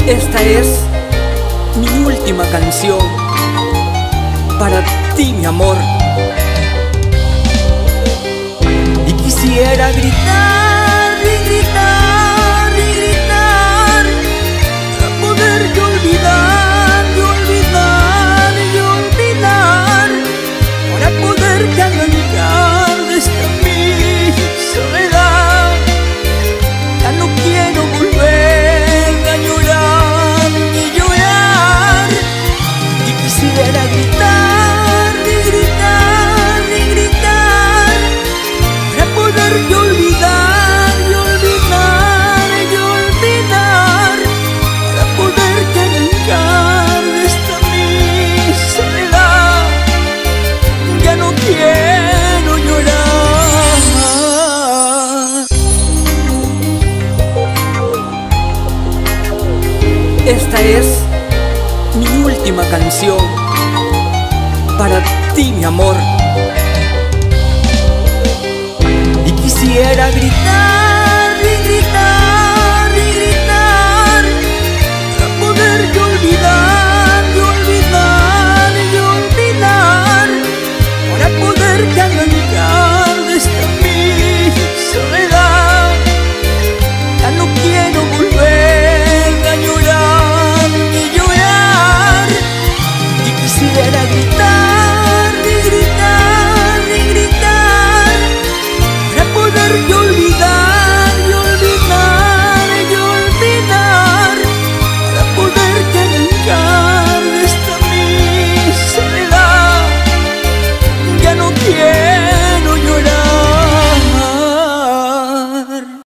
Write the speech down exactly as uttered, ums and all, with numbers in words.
Esta es mi última canción para ti, mi amor. Y quisiera gritar y gritar y gritar para poderte olvidar y olvidar y olvidar, para poderte arrancar de esta mi soledad. Ya no quiero volver a llorar ni llorar. Y quisiera gritar y gritar y gritar para poderte olvidar y olvidar y olvidar, para poderte arrancar de esta mi soledad. Ya no quiero llorar. Esta es mi última canción para ti, mi amor. Y quisiera gritar